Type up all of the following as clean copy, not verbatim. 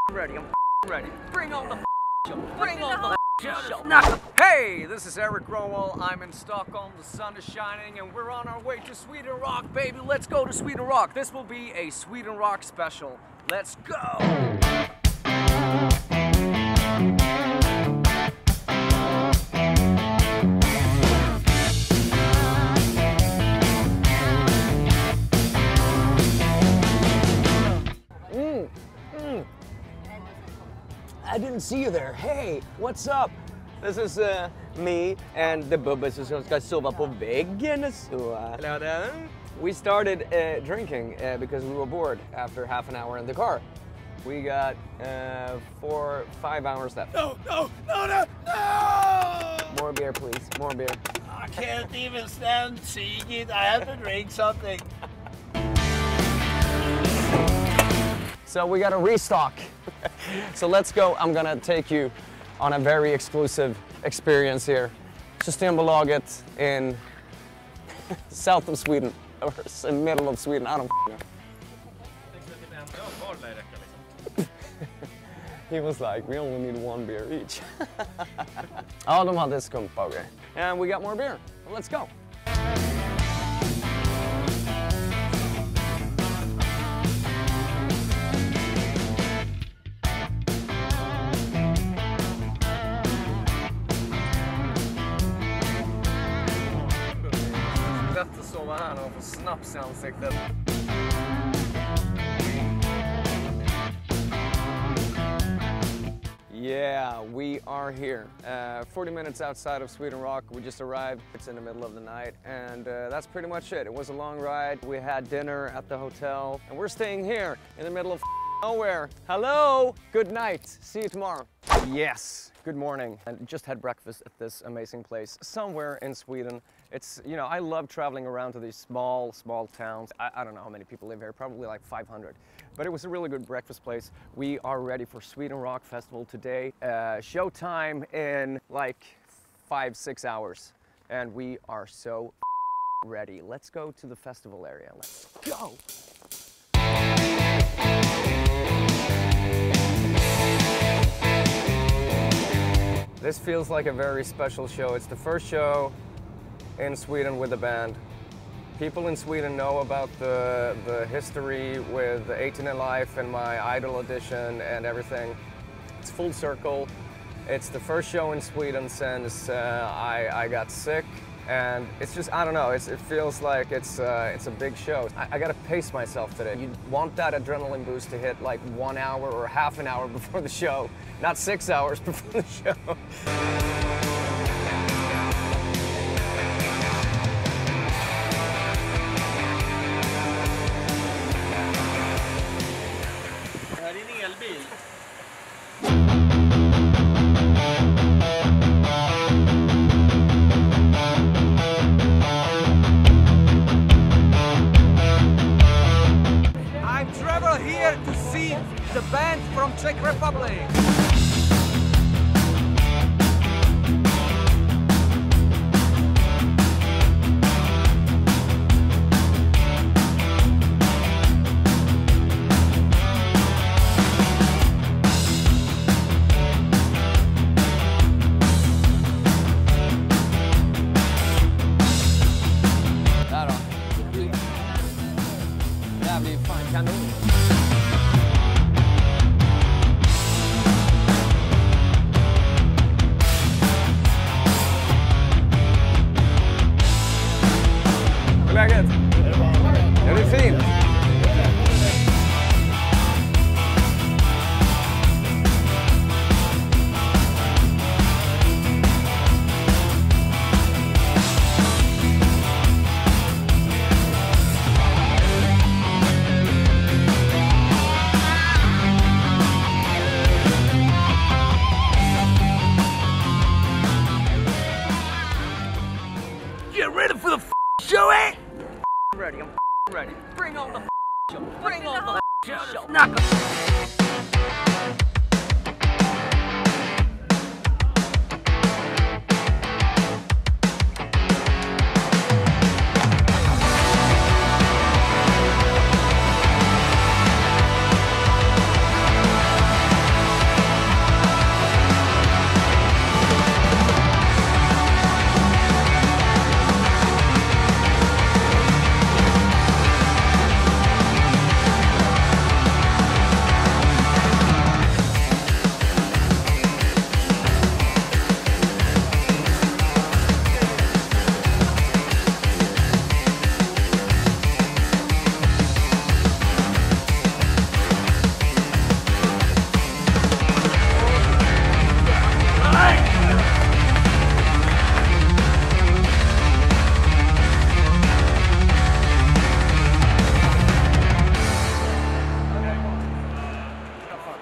ready. I'm ready. Bring on the show. Bring on the show. Hey, this is Eric Growell. I'm in Stockholm. The sun is shining, and we're on our way to Sweden Rock, baby. Let's go to Sweden Rock. This will be a Sweden Rock special. Let's go. I didn't see you there. Hey, what's up? This is me and the bubbas som ska sova på väggen. So, we started drinking because we were bored after half an hour in the car. We got 5 hours left. No! More beer, please. More beer. I can't even stand seeing it. I have to drink something. So we got to restock. So let's go. I'm gonna take you on a very exclusive experience here. Systembolaget in south of Sweden, or in middle of Sweden. I don't know. He was like, we only need 1 beer each. Ja, de hade skumpa och grejer. And we got more beer. Let's go. Lätt att sova här och få snaps i ansiktet. Yeah, we are here. 40 minutes outside of Sweden Rock. We just arrived. It's in the middle of the night, and that's pretty much it. It was a long ride. We had dinner at the hotel, and we're staying here in the middle of nowhere. Hello, good night. See you tomorrow. Yes, good morning. And just had breakfast at this amazing place somewhere in Sweden. It's, you know, I love traveling around to these small towns. I don't know how many people live here, probably like 500. But it was a really good breakfast place. We are ready for Sweden Rock Festival today. Showtime in like 5-6 hours. And we are so ready. Let's go to the festival area. Let's go. This feels like a very special show. It's the first show in Sweden with the band. People in Sweden know about the history with 18 in Life and my Idol audition and everything. It's full circle. It's the first show in Sweden since I got sick, and it's just, I don't know, it feels like it's a big show. I gotta pace myself today. You want that adrenaline boost to hit like 1 hour or half an hour before the show, not 6 hours before the show. I'm traveling here to see the band from Czech Republic. Det här blir fan kanon.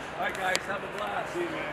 All right, guys, have a blast. See you, man.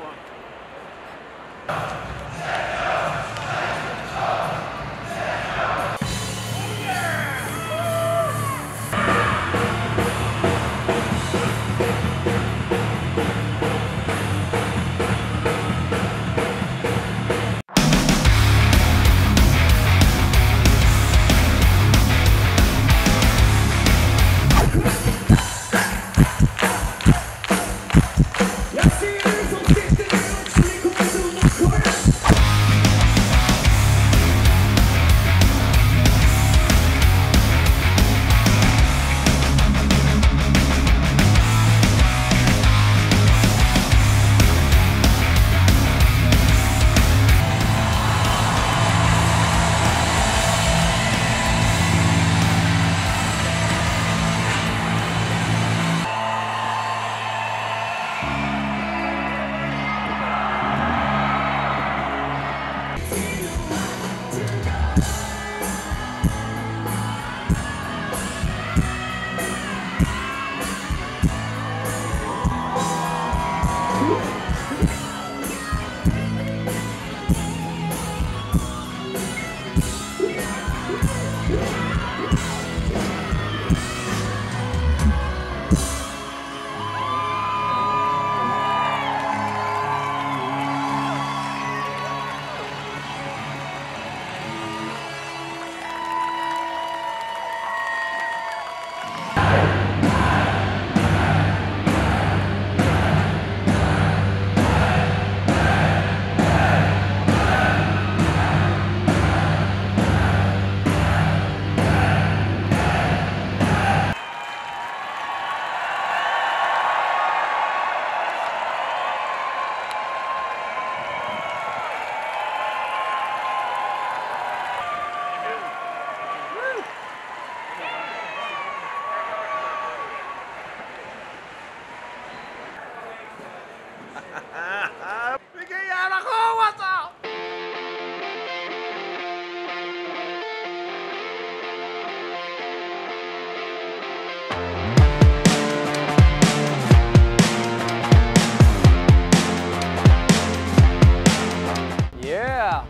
Yeah!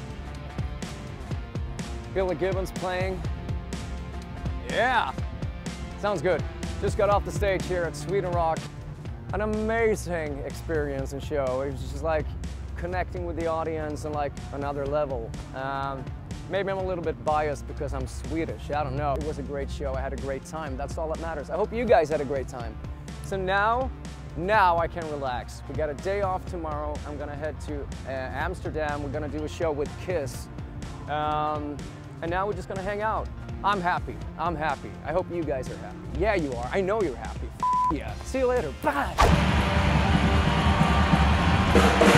Billy Gibbons playing. Yeah! Sounds good. Just got off the stage here at Sweden Rock. An amazing experience and show. It was just like connecting with the audience on like another level. Maybe I'm a little bit biased because I'm Swedish, I don't know. It was a great show, I had a great time, that's all that matters. I hope you guys had a great time. So now I can relax. We got a day off tomorrow. I'm gonna head to Amsterdam. We're gonna do a show with Kiss. And now we're just gonna hang out. I'm happy, I'm happy. I hope you guys are happy. Yeah, you are, I know you're happy. Yeah, see you later, bye.